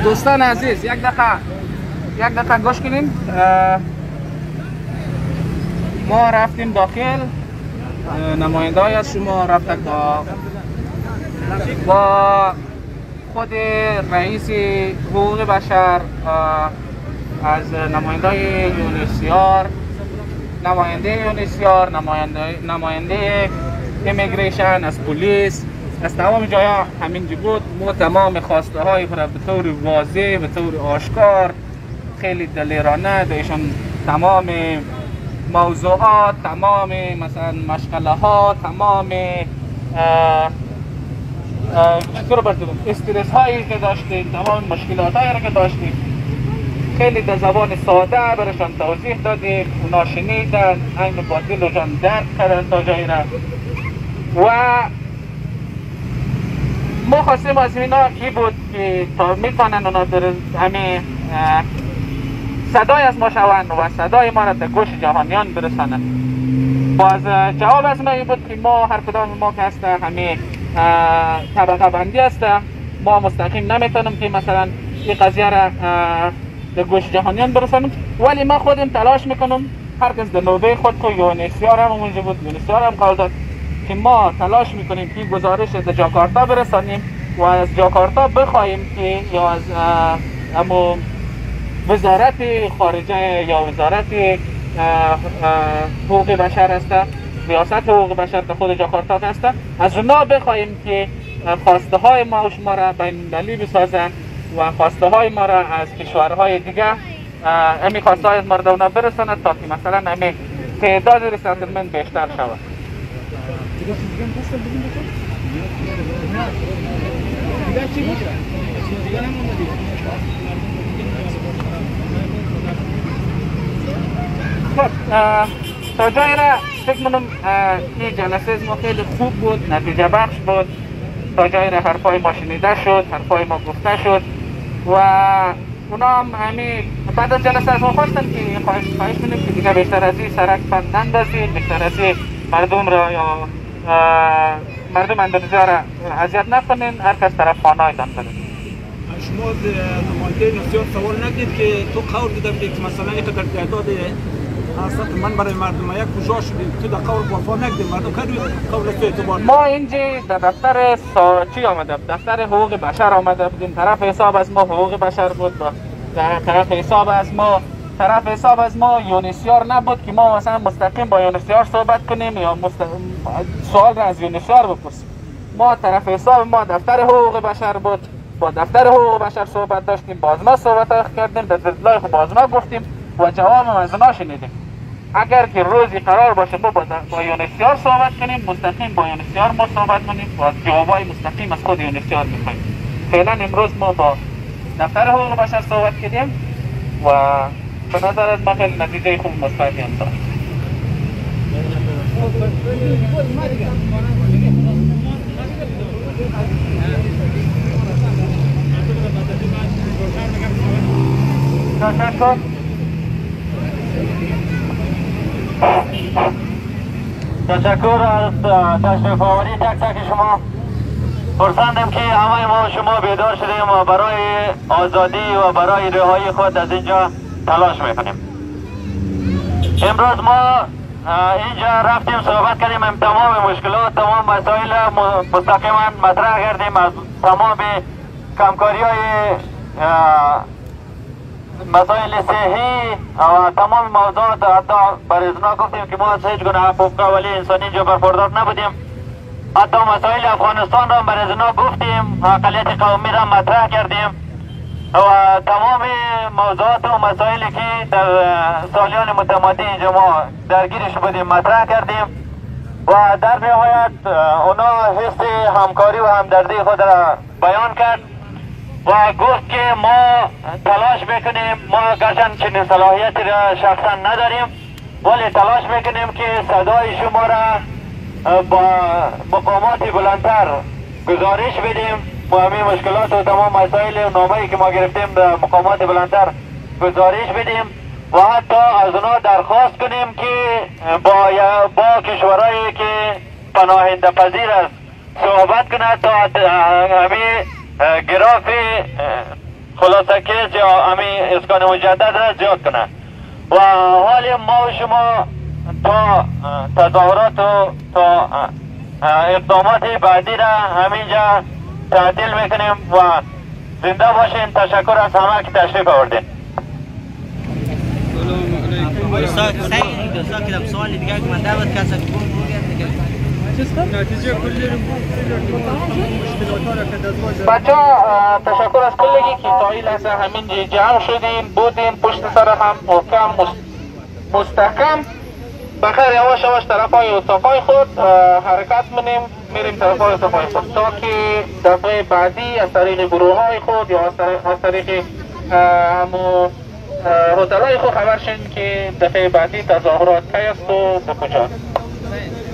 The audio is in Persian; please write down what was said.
دوستان عزیز یک دقیقه گوش کنین. ما رفتیم داخل، نماینده های از شما رفتن با خود رئیس حقوق بشر، از نماینده یونیسیار، نماینده امیگریشن، از پلیس، از تمام جاها همینجا بود. ما تمام خواسته های را به طور واضح، به طور آشکار، خیلی دلیرانه ایشان تمام موضوعات، تمام مثلا مشغله ها، تمام استرس هایی که داشتیم، تمام مشکلات هایی را که داشتیم خیلی در زبان ساده برشان توضیح دادیم. اونا شنیدن، این با دل و جان درک کردن تا جایی را. و ما خواستیم از اینا ای بود که تا میتونن اونا در همین صدای از ما شوند و صدای ما را در گوش جهانیان برسانند. باز جواب از ما ای بود که ما هر کدام ما که هسته همین طبقه بندی هسته، ما مستقیم نمیتونم که مثلا این قضیه را در گوش جهانیان برسانم، ولی ما خودم تلاش میکنم. هر کس در نوبه خود که یونیسیار هم اونجا بود، یونیسیار هم قول داد که ما تلاش میکنیم که گزارش در جاکارتا برسانیم و از جاکارتا بخواهیم که یا از وزارت خارجه یا وزارت حقوق بشر هست، ریاست حقوق بشر در خود جاکارتا هست، از اونا بخواهیم که خواسته های ما و شما را بین المللی بسازن و خواسته های ما را از کشورهای دیگه امی خواسته های از مردم برساند تا که مثلا امی تعداد ریسندلمنت بیشتر شود. تا جایی را فکر منم این جلسه از ما خیلی خوب بود، نتیجه بخش بود. تا جایی را حرفای ما شنیده شد، حرفای ما گفته شد و اونا هم همین بعد از جلسه از ما خواستن که خواهش کنیم که دیگه بیشتر از این سرک بند نندازید، بیشتر از این مردم را یا مردم اندونزیا را اذیت نکنین، هر کس طرف خانه‌هایتان برید. شما نماینده نسیار سوال نگید که تو قول دیدم که مثلا یک قدر تعداد حاصل من برای مردم یک کجا شدیم، تو در قول وفا نگید، مردم کردیم قول تو اعتبار. ما اینجا در دفتر چی آمده؟ دفتر حقوق بشر آمده بودیم. طرف حساب از ما حقوق بشر بود، طرف حساب از ما یونیسیار نبود که ما مثلا مستقیم با یونیسیار صحبت کنیم یا سوال را از یونیسیار بپرسیم. ما طرف حساب ما دفتر حقوق بشر بود، با دفتر حقوق بشر صحبت داشتیم، باز ما صحبت کردیم، در دلای خود باز ما گفتیم و جواب از اونا شنیدیم. اگر که روزی قرار باشه ما با یونیسیار صحبت کنیم، مستقیم با یونیسیار ما صحبت کنیم و جوابای مستقیم از خود یونیسیار میخوایم. فعلا امروز ما با دفتر حقوق بشر صحبت کردیم و به نظر از ما خیلی نتیجه خوب مثبتی هم داشت. تشکر از تشریف آوری تک تک شما. خرسندم که همه ما شما بیدار شدیم و برای آزادی و برای رهایی خود از اینجا تلاش میکنیم. امروز ما اینجا رفتیم صحبت کردیم، تمام مشکلات، تمام مسائل مستقیما مطرح کردیم، از تمام کمکاری های مسائل صحی و تمام موضوعات حتی بریزنا گفتیم که ما از هیچ گونه حقوق اولیه انسانی اینجا برخوردار نبودیم. حتی مسائل افغانستان را بریزنا گفتیم، اقلیت قومی را مطرح کردیم و تمام موضوعات و مسائلی که در سالیان متمادی اینجا ما درگیرش بودیم مطرح کردیم و در نهایت اونا حس همکاری و همدردی خود را بیان کرد و گفت که ما تلاش میکنیم، ما گرچند چنین صلاحیتی را شخصا نداریم ولی تلاش میکنیم که صدای شما را با مقامات بلندتر گزارش بدیم و همین مشکلات و تمام مسائل و نامه‌ای که ما گرفتیم به مقامات بلندتر گزارش بدیم و حتی از اونا درخواست کنیم که با کشورهایی که پناهنده پذیر است صحبت کنند تا همین گراف خلاصه کیس یا همین اسکان مجدد را زیاد کنه و حال ما و شما تا تظاهرات و تا اقدامات بعدی را همینجا تعطیل میکنیم و زنده باشین. تشکر از همه که تشریف آوردین. سوال دیگه من دعوت کسا بچه ها تشکر از کلگی که تا این لحظه همین جمع شدین بودین پشت سر هم محکم مستحکم. بخیر یواش یواش طرف های اتاقای خود حرکت میریم طرف های اتاقای خود تا که دفعه بعدی از طریق گروه های خود یا از طریق همو هتل های خود خبر شین که دفعه بعدی تظاهرات کی است و به کجا.